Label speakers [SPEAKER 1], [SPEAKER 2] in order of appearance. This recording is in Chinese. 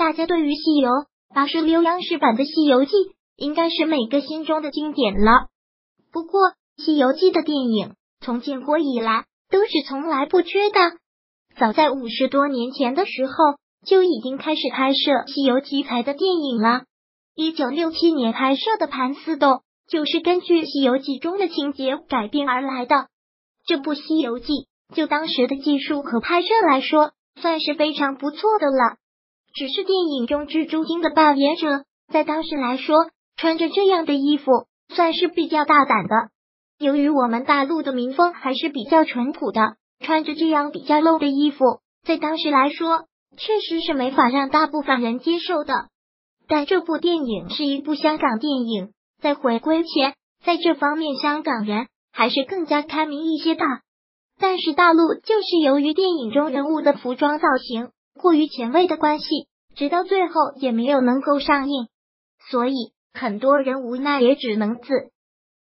[SPEAKER 1] 大家对于西游86央视版的《西游记》应该是每个心中的经典了。不过，《西游记》的电影从建国以来都是从来不缺的。早在50多年前的时候，就已经开始拍摄西游题材的电影了。1967年拍摄的《盘丝洞》就是根据《西游记》中的情节改编而来的。这部《西游记》就当时的技术和拍摄来说，算是非常不错的了。只是电影中蜘蛛精的扮演者，在当时来说，穿着这样的衣服算是比较大胆的。由于我们大陆的民风还是比较淳朴的，穿着这样比较露的衣服，在当时来说，确实是没法让大部分人接受的。但这部电影是一部香港电影，在回归前，在这方面香港人还是更加开明一些的。但是大陆就是由于电影中人物的服装造型过于前卫的关系，直到最后也没有能够上映，所以很多人无奈也只能自